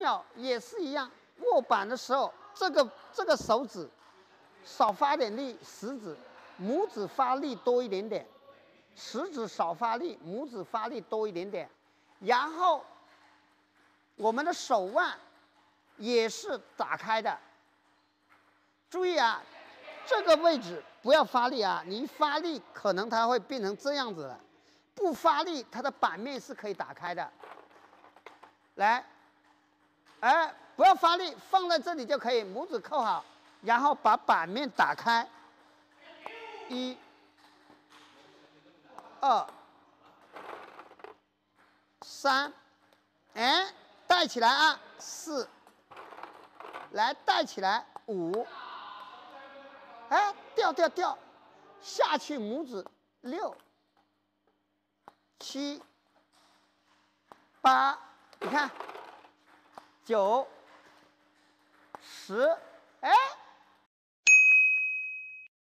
脚也是一样，握板的时候，这个手指少发点力，食指、拇指发力多一点点，食指少发力，拇指发力多一点点，然后我们的手腕也是打开的。注意啊，这个位置不要发力啊，你一发力可能它会变成这样子了。不发力，它的板面是可以打开的。来，哎，不要发力，放在这里就可以，拇指扣好，然后把板面打开。1、2、3，哎，带起来啊，4，来带起来5，哎，掉，下去拇指6、7、8，你看9、10、